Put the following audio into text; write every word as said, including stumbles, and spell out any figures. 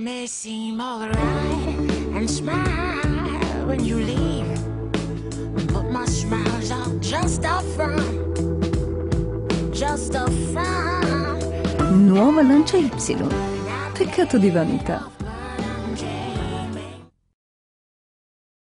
may seem alright and smile when you leave, but my smile's all just a front, just a front. Nuova Lancia Y. Peccato di vanità.